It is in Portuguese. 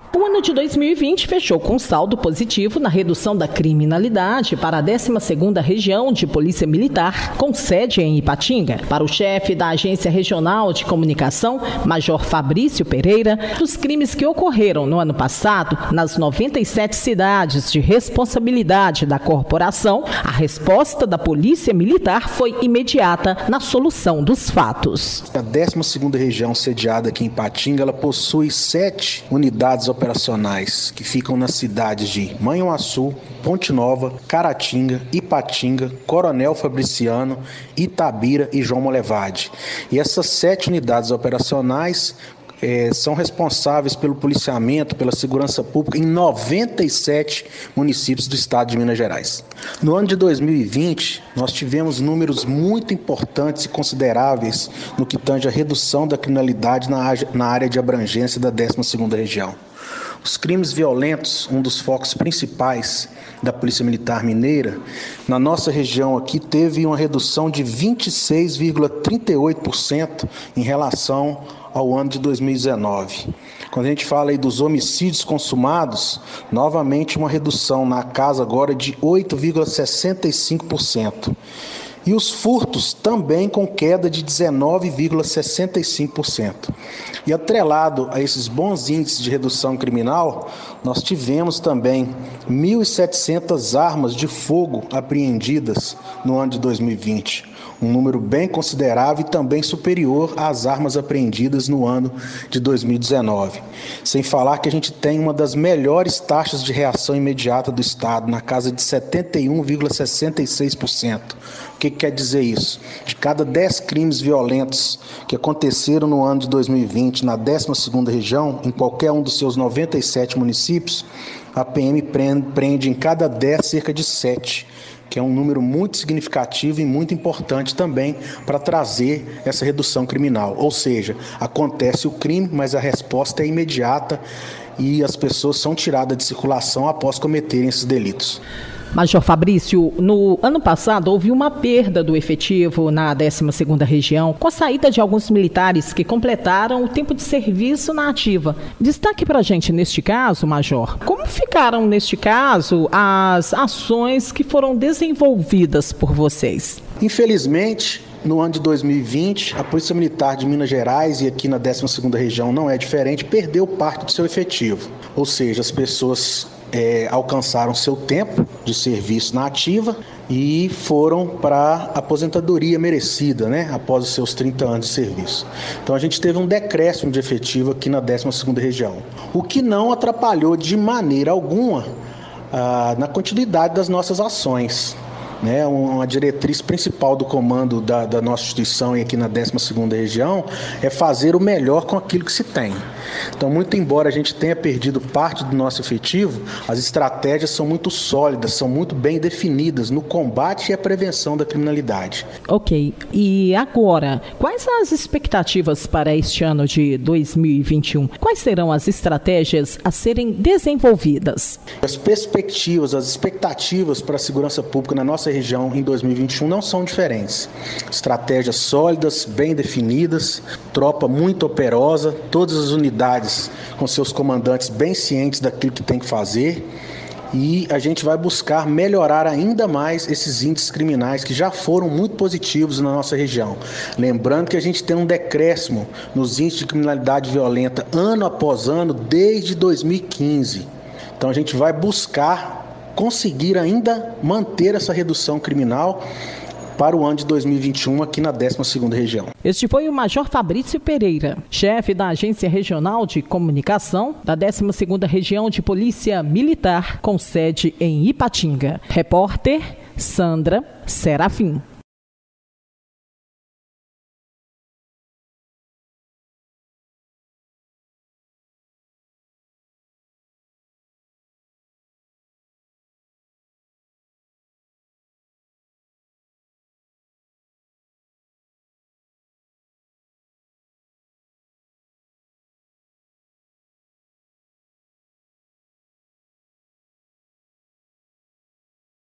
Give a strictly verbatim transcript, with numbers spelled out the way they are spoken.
O ano de dois mil e vinte fechou com saldo positivo na redução da criminalidade para a décima segunda Região de Polícia Militar, com sede em Ipatinga. Para o chefe da Agência Regional de Comunicação, Major Fabrício Pereira, dos crimes que ocorreram no ano passado nas noventa e sete cidades de responsabilidade da corporação, a resposta da Polícia Militar foi imediata na solução dos fatos. A décima segunda Região, sediada aqui em Ipatinga, ela possui sete unidades operacionais operacionais que ficam nas cidades de Manhuaçu, Ponte Nova, Caratinga, Ipatinga, Coronel Fabriciano, Itabira e João Molevade. E essas sete unidades operacionais É, são responsáveis pelo policiamento, pela segurança pública em noventa e sete municípios do estado de Minas Gerais. No ano de dois mil e vinte, nós tivemos números muito importantes e consideráveis no que tange a redução da criminalidade na, na área de abrangência da décima segunda Região. Os crimes violentos, um dos focos principais da Polícia Militar Mineira, na nossa região aqui teve uma redução de vinte e seis vírgula trinta e oito por cento em relação ao ano de dois mil e dezenove. Quando a gente fala aí dos homicídios consumados, novamente uma redução na casa agora de oito vírgula sessenta e cinco por cento. E os furtos também com queda de dezenove vírgula sessenta e cinco por cento. E atrelado a esses bons índices de redução criminal, nós tivemos também mil e setecentas armas de fogo apreendidas no ano de dois mil e vinte. Um número bem considerável e também superior às armas apreendidas no ano de dois mil e dezenove. Sem falar que a gente tem uma das melhores taxas de reação imediata do Estado, na casa de setenta e um vírgula sessenta e seis por cento. O que, que quer dizer isso? De cada dez crimes violentos que aconteceram no ano de dois mil e vinte na décima segunda Região, em qualquer um dos seus noventa e sete municípios, a P M prende, prende em cada dez cerca de sete. Que é um número muito significativo e muito importante também para trazer essa redução criminal. Ou seja, acontece o crime, mas a resposta é imediata e as pessoas são tiradas de circulação após cometerem esses delitos. Major Fabrício, no ano passado houve uma perda do efetivo na décima segunda Região, com a saída de alguns militares que completaram o tempo de serviço na ativa. Destaque para a gente neste caso, Major, como ficaram neste caso as ações que foram desenvolvidas por vocês? Infelizmente, no ano de dois mil e vinte, a Polícia Militar de Minas Gerais, e aqui na décima segunda Região não é diferente, perdeu parte do seu efetivo. Ou seja, as pessoas é, alcançaram seu tempo de serviço na ativa e foram para a aposentadoria merecida, né, após os seus trinta anos de serviço. Então a gente teve um decréscimo de efetivo aqui na décima segunda Região, o que não atrapalhou de maneira alguma ah, na continuidade das nossas ações. Né, uma diretriz principal do comando da, da nossa instituição e aqui na décima segunda Região é fazer o melhor com aquilo que se tem. Então, muito embora a gente tenha perdido parte do nosso efetivo, as estratégias são muito sólidas, são muito bem definidas no combate e a prevenção da criminalidade. Ok. E agora, quais as expectativas para este ano de dois mil e vinte e um? Quais serão as estratégias a serem desenvolvidas? As perspectivas, as expectativas para a segurança pública na nossa região em dois mil e vinte e um não são diferentes. Estratégias sólidas, bem definidas, tropa muito operosa, todas as unidades com seus comandantes bem cientes daquilo que tem que fazer, e a gente vai buscar melhorar ainda mais esses índices criminais que já foram muito positivos na nossa região. Lembrando que a gente tem um decréscimo nos índices de criminalidade violenta ano após ano desde dois mil e quinze. Então a gente vai buscar conseguir ainda manter essa redução criminal para o ano de dois mil e vinte e um aqui na décima segunda Região. Este foi o Major Fabrício Pereira, chefe da Agência Regional de Comunicação da décima segunda Região de Polícia Militar, com sede em Ipatinga. Repórter Sandra Serafim.